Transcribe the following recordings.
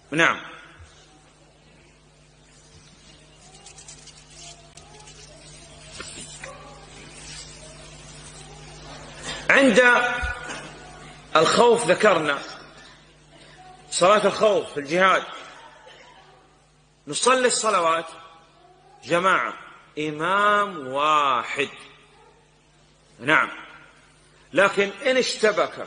نعم. عند الخوف ذكرنا صلاة الخوف في الجهاد نصلي الصلوات جماعة، إمام واحد. نعم. لكن إن اشتبك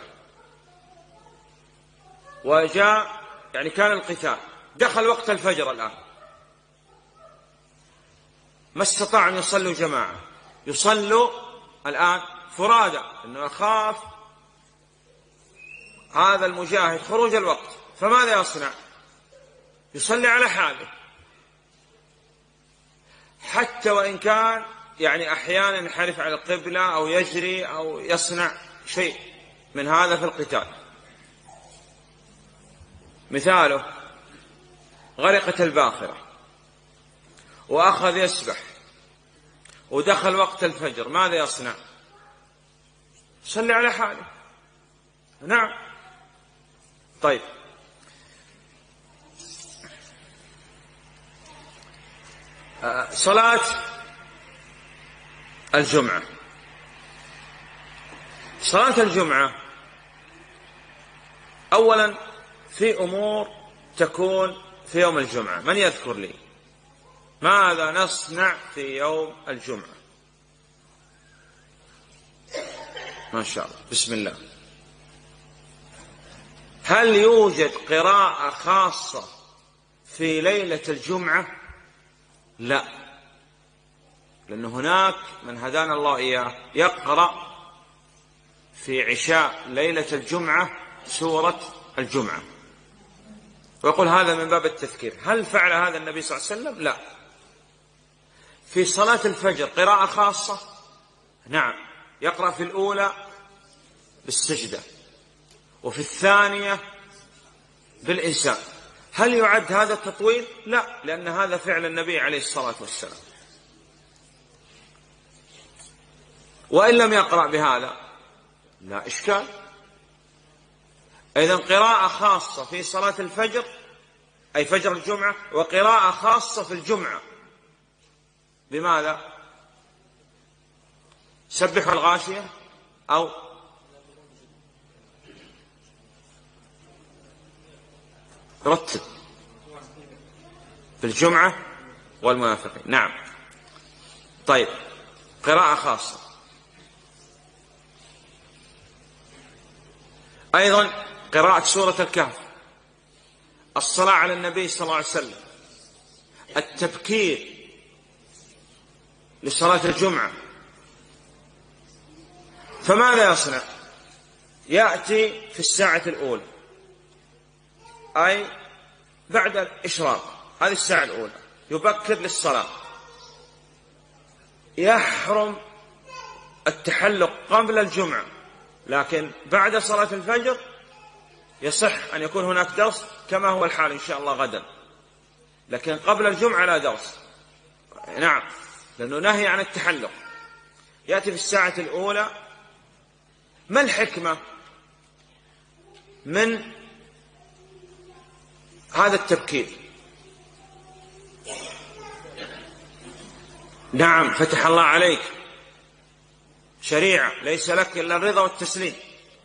وجاء يعني كان القتال، دخل وقت الفجر الآن، ما استطاع أن يصلوا جماعة، يصلوا الآن فرادى، إنه أخاف هذا المجاهد خروج الوقت، فماذا يصنع؟ يصلي على حاله، حتى وإن كان يعني أحيانا ينحرف على القبلة أو يجري أو يصنع شيء من هذا في القتال. مثاله غرقت الباخرة وأخذ يسبح ودخل وقت الفجر، ماذا يصنع؟ يصلي على حاله. نعم. طيب، صلاة الجمعة. صلاة الجمعة أولا في أمور تكون في يوم الجمعة، من يذكر لي ماذا نصنع في يوم الجمعة؟ ما شاء الله، بسم الله. هل يوجد قراءة خاصة في ليلة الجمعة؟ لا، لأن هناك من هدانا الله إياه يقرأ في عشاء ليلة الجمعة سورة الجمعة ويقول هذا من باب التذكير. هل فعل هذا النبي صلى الله عليه وسلم؟ لا. في صلاة الفجر قراءة خاصة؟ نعم، يقرأ في الأولى بالسجدة وفي الثانية بالإنسان. هل يعد هذا التطويل؟ لا، لأن هذا فعل النبي عليه الصلاة والسلام. وإن لم يقرأ بهذا لا إشكال. إذن قراءة خاصة في صلاة الفجر أي فجر الجمعة، وقراءة خاصة في الجمعة. بماذا؟ سبحوا الغاشية أو رتب في الجمعة والمنافقين. نعم. طيب، قراءة خاصة. أيضا قراءة سورة الكهف، الصلاة على النبي صلى الله عليه وسلم، التبكير لصلاة الجمعة. فماذا يصنع؟ يأتي في الساعة الأولى أي بعد الإشراق، هذه الساعة الأولى، يبكر للصلاة. يحرم التحلق قبل الجمعة، لكن بعد صلاة الفجر يصح أن يكون هناك درس كما هو الحال إن شاء الله غدا، لكن قبل الجمعة لا درس. نعم، لأنه نهي عن التحلق. يأتي في الساعة الأولى. ما الحكمة من هذا التبكير؟ نعم، فتح الله عليك، شريعة ليس لك إلا الرضا والتسليم.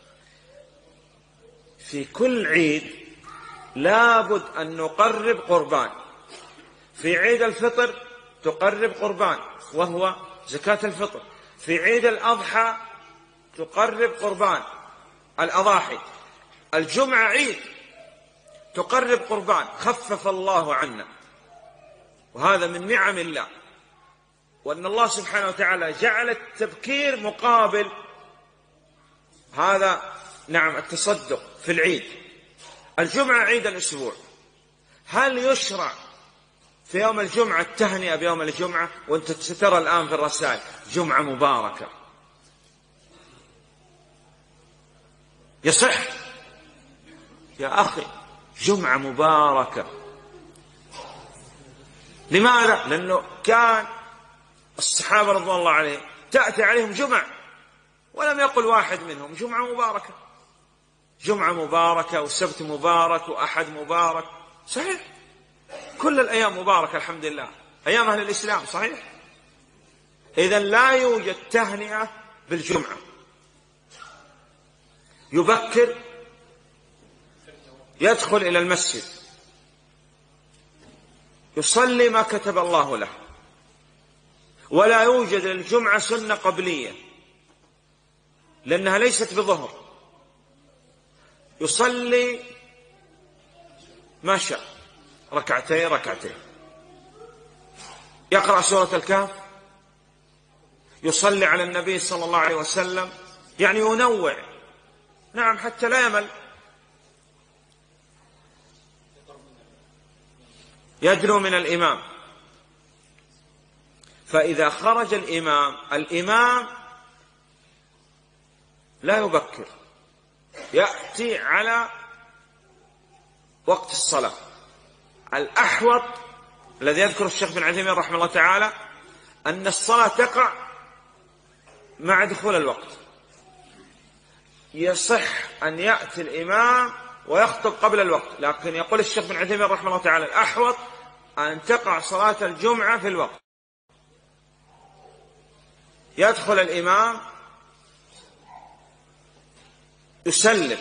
في كل عيد لابد أن نقرب قربان. في عيد الفطر تقرب قربان وهو زكاة الفطر. في عيد الأضحى تقرب قربان الأضاحي. الجمعة عيد تقرب قربان، خفف الله عنا، وهذا من نعم الله. وأن الله سبحانه وتعالى جعل التبكير مقابل هذا، نعم، التصدق في العيد. الجمعة عيد الأسبوع. هل يشرع في يوم الجمعة التهنئة بيوم الجمعة؟ وأنت سترى الآن في الرسائل جمعة مباركة. يصح يا أخي، جمعة مباركة. لماذا؟ لأنه كان الصحابة رضوان الله عليهم تأتي عليهم جمعة ولم يقل واحد منهم جمعة مباركة. جمعة مباركة وسبت مبارك وأحد مبارك، صحيح، كل الأيام مباركة الحمد لله، أيام أهل الإسلام، صحيح. إذن لا يوجد تهنئة بالجمعة. يبكر، يدخل إلى المسجد، يصلي ما كتب الله له، ولا يوجد للجمعة سنة قبلية لأنها ليست بظهر. يصلي ما شاء، ركعتين، يقرأ سورة الكهف، يصلي على النبي صلى الله عليه وسلم، يعني ينوع، نعم، حتى لا يمل. يدنو من الإمام، فإذا خرج الإمام لا يبكر، يأتي على وقت الصلاة. الأحوط الذي يذكر الشيخ بن عثيمين رحمه الله تعالى أن الصلاة تقع مع دخول الوقت. يصح أن يأتي الإمام ويخطب قبل الوقت، لكن يقول الشيخ بن عثيمين رحمه الله تعالى الأحوط أن تقع صلاة الجمعة في الوقت. يدخل الإمام، يسلم.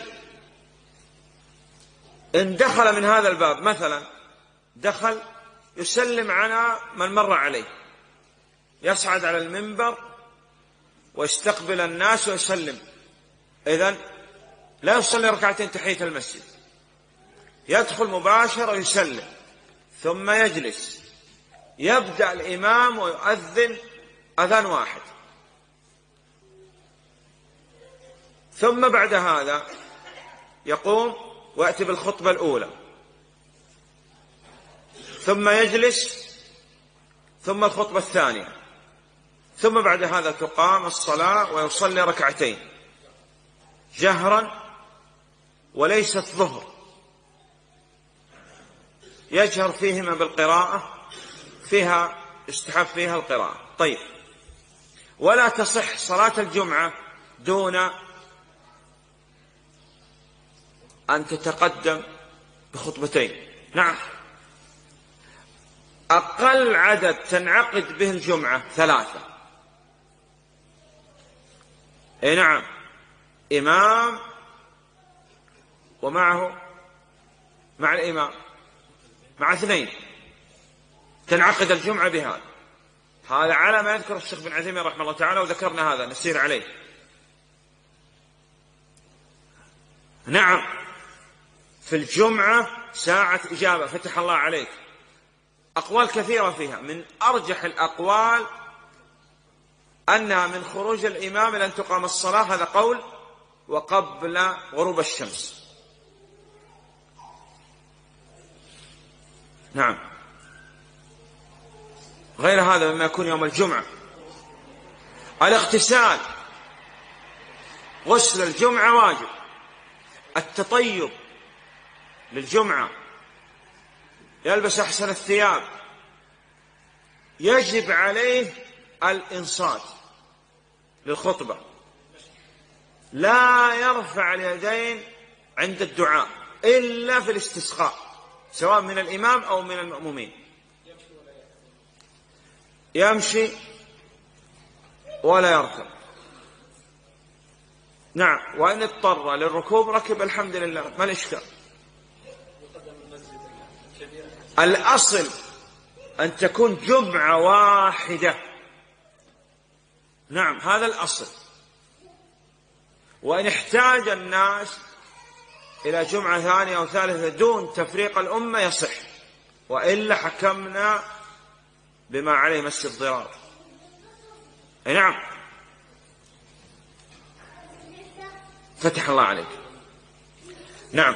إن دخل من هذا الباب مثلا، دخل يسلم على من مر عليه، يصعد على المنبر ويستقبل الناس ويسلم. إذن لا يصلي ركعتين تحية المسجد، يدخل مباشرة ويسلم، ثم يجلس. يبدأ الإمام ويؤذن أذان واحد، ثم بعد هذا يقوم ويأتي بالخطبة الأولى، ثم يجلس، ثم الخطبة الثانية، ثم بعد هذا تقام الصلاة ويصلي ركعتين جهرا وليست ظهر، يجهر فيهما بالقراءة، فيها استحب فيها القراءة. طيب، ولا تصح صلاة الجمعة دون أن تتقدم بخطبتين. نعم، أقل عدد تنعقد به الجمعة 3. أي نعم، إمام ومعه مع الإمام مع 2 تنعقد الجمعة بهذا. هذا على ما يذكر الشيخ بن عثيمين رحمه الله تعالى، وذكرنا هذا نسير عليه. نعم، في الجمعة ساعة إجابة، فتح الله عليك. أقوال كثيرة فيها، من أرجح الأقوال أنها من خروج الإمام إلى أن تقام الصلاة، هذا قول، وقبل غروب الشمس. نعم، غير هذا مما يكون يوم الجمعة. الاغتسال، غسل الجمعة واجب. التطيب للجمعة، يلبس أحسن الثياب، يجب عليه الإنصات للخطبة، لا يرفع اليدين عند الدعاء إلا في الاستسقاء، سواء من الإمام أو من المأمومين. يمشي ولا يركب. نعم، وإن اضطر للركوب ركب، الحمد لله، ما الإشكال. الأصل أن تكون جمعة واحدة. نعم، هذا الأصل. وإن احتاج الناس إلى جمعة ثانية أو ثالثة دون تفريق الأمة يصح، وإلا حكمنا بما عليه مس الضرار. نعم، فتح الله عليك. نعم،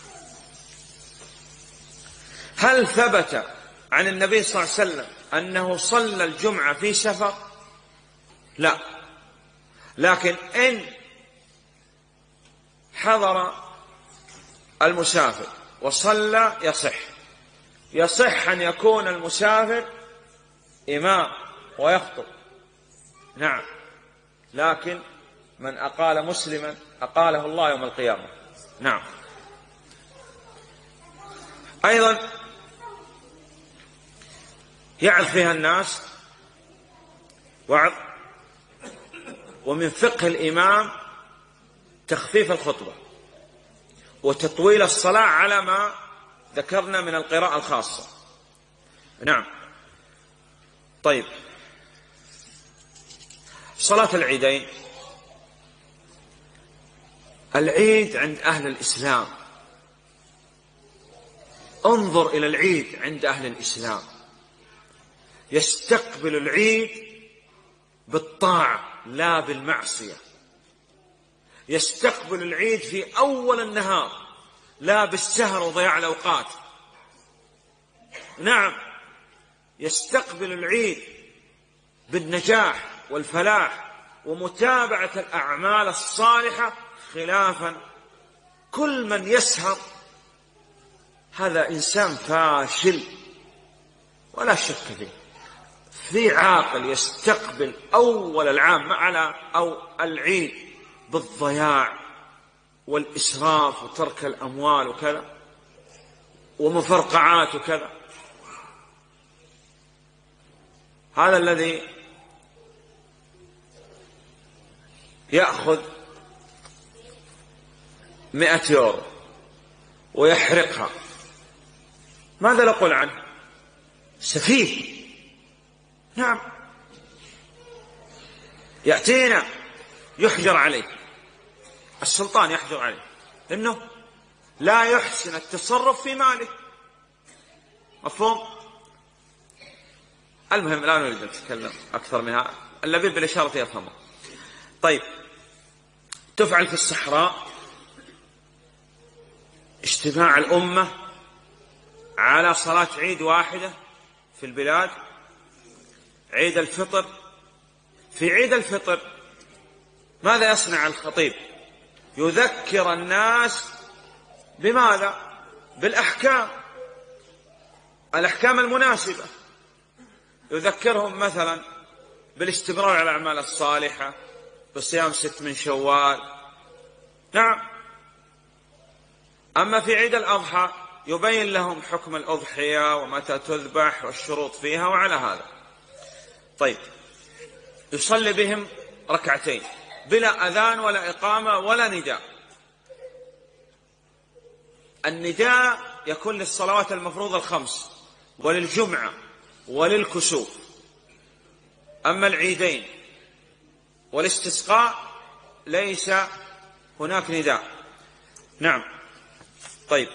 هل ثبت عن النبي صلى الله عليه وسلم أنه صلى الجمعة في سفر؟ لا، لكن إن حضر المسافر وصلى يصح أن يكون المسافر إمام ويخطب. نعم، لكن من أقال مسلما أقاله الله يوم القيامة. نعم. أيضا يعظ فيها الناس وعظ. ومن فقه الإمام تخفيف الخطبة وتطويل الصلاة على ما ذكرنا من القراءة الخاصة. نعم. طيب، صلاة العيدين. العيد عند أهل الإسلام، انظر إلى العيد عند أهل الإسلام، يستقبل العيد بالطاعة لا بالمعصية. يستقبل العيد في أول النهار لا بالسهر وضياع الأوقات. نعم، يستقبل العيد بالنجاح والفلاح ومتابعة الأعمال الصالحة، خلافا كل من يسهر هذا إنسان فاشل ولا شك فيه. في عاقل يستقبل أول العام على أو العيد بالضياع والإسراف وترك الأموال وكذا ومفرقعات وكذا، هذا الذي يأخذ 100 يورو ويحرقها، ماذا نقول عنه؟ سفيه. نعم، يأتينا يحجر عليه، السلطان يحجر عليه لأنه لا يحسن التصرف في ماله. مفهوم؟ المهم لا نريد أن نتكلم أكثر منها، اللبيب بالإشارة يفهمه. طيب، تفعل في الصحراء اجتماع الأمة على صلاة عيد واحدة في البلاد، عيد الفطر. في عيد الفطر ماذا يصنع الخطيب؟ يذكر الناس بماذا؟ بالأحكام، الأحكام المناسبة. يذكرهم مثلا بالاستمرار على الأعمال الصالحة، بصيام 6 من شوال. نعم. أما في عيد الأضحى يبين لهم حكم الأضحية ومتى تذبح والشروط فيها وعلى هذا. طيب، يصلي بهم ركعتين بلا أذان ولا إقامة ولا نداء. النداء يكون للصلوات المفروضة 5 وللجمعة وللكسوف. أما العيدين والاستسقاء ليس هناك نداء. نعم. طيب،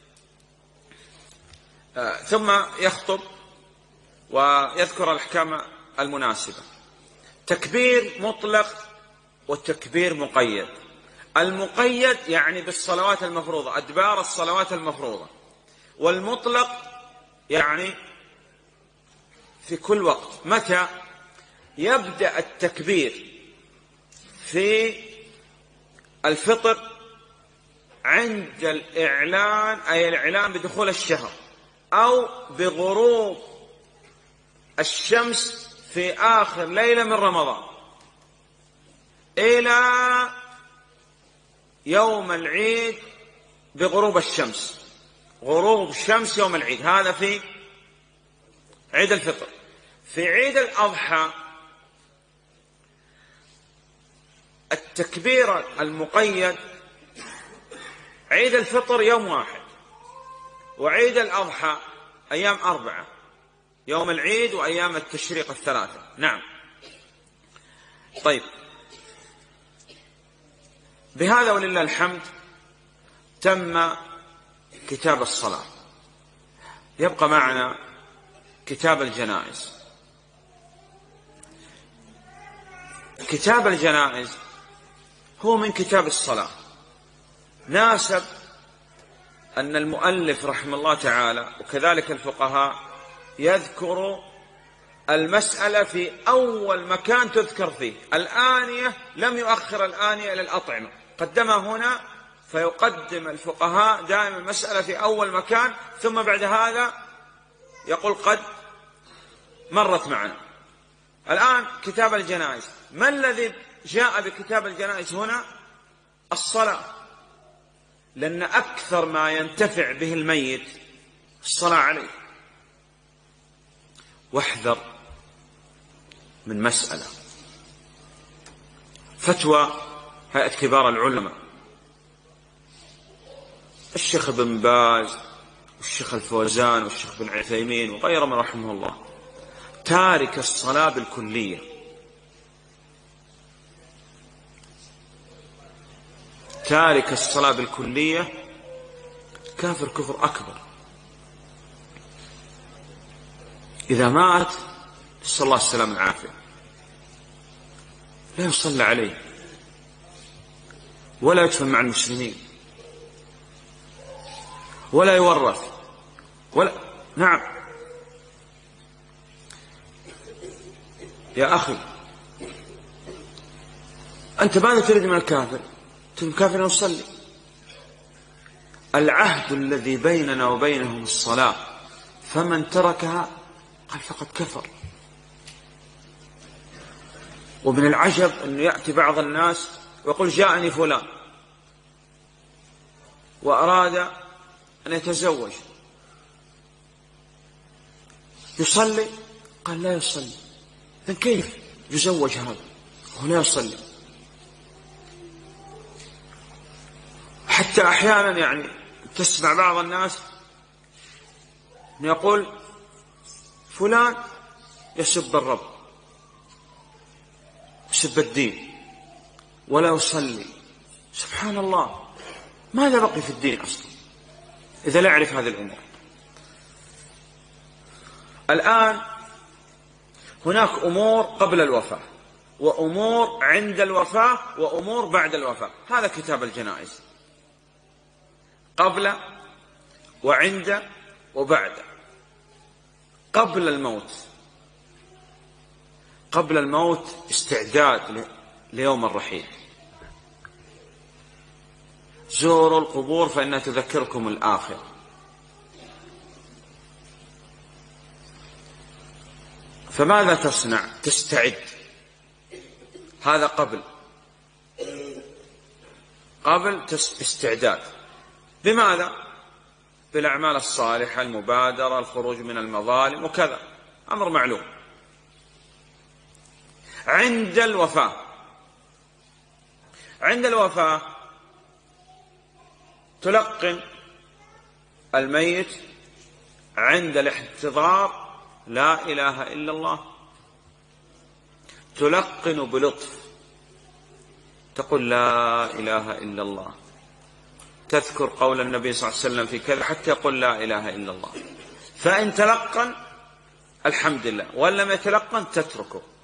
ثم يخطب ويذكر الأحكام المناسبة. تكبير مطلق والتكبير مقيد. المقيد يعني بالصلوات المفروضة، أدبار الصلوات المفروضة، والمطلق يعني في كل وقت. متى يبدأ التكبير؟ في الفطر عند الإعلان، أي الإعلان بدخول الشهر، أو بغروب الشمس في آخر ليلة من رمضان، إلى يوم العيد بغروب الشمس. غروب الشمس يوم العيد، هذا في عيد الفطر. في عيد الأضحى التكبير المقيد، عيد الفطر يوم 1 وعيد الأضحى أيام 4، يوم العيد وأيام التشريق 3. نعم. طيب، بهذا ولله الحمد تم كتاب الصلاة. يبقى معنا كتاب الجنائز. كتاب الجنائز هو من كتاب الصلاة. ناسب أن المؤلف رحمه الله تعالى وكذلك الفقهاء يذكر المسألة في أول مكان تذكر فيه. الآنية لم يؤخر الآنية إلى الأطعمة، قدمها هنا. فيقدم الفقهاء دائما المسألة في أول مكان، ثم بعد هذا يقول قد مرت معنا. الآن كتاب الجنائز، ما الذي جاء بكتاب الجنائز هنا؟ الصلاة، لأن أكثر ما ينتفع به الميت الصلاة عليه. واحذر من مسألة، فتوى هيئة كبار العلماء الشيخ ابن باز والشيخ الفوزان والشيخ بن عثيمين وغيرهم رحمه الله: تارك الصلاة بالكلية. تارك الصلاة بالكلية كافر كفر أكبر. إذا مات نسأل الله السلامة والعافية لا يصلى عليه ولا يدفن مع المسلمين ولا يورث ولا. نعم يا أخي، أنت ماذا تريد من الكافر؟ تريد الكافر يصلي. العهد الذي بيننا وبينهم الصلاة، فمن تركها قال فقد كفر. ومن العجب أنه يأتي بعض الناس ويقول: جاءني فلان وأراد أن يتزوج، يصلي؟ قال لا يصلي. إذن كيف يزوج هذا وهو لا يصلي؟ حتى أحيانا يعني تسمع بعض الناس يقول: فلان يسب الرب، يسب الدين ولا يصلي. سبحان الله، ماذا بقي في الدين أصلا إذا لا يعرف هذه الأمور؟ الآن هناك أمور قبل الوفاة وأمور عند الوفاة وأمور بعد الوفاة. هذا كتاب الجنائز: قبل وعند وبعد. قبل الموت، قبل الموت استعداد ليوم الرحيل. زوروا القبور فإنها تذكركم الآخرة. فماذا تصنع؟ تستعد. هذا قبل استعداد. بماذا؟ بالأعمال الصالحة، المبادرة، الخروج من المظالم وكذا، أمر معلوم. عند الوفاة تلقن الميت عند الاحتضار لا إله إلا الله، تلقن بلطف، تقول لا إله إلا الله، تذكر قول النبي صلى الله عليه وسلم في كذا حتى يقول لا إله إلا الله. فإن تلقن الحمد لله، وإن لم يتلقن تتركه.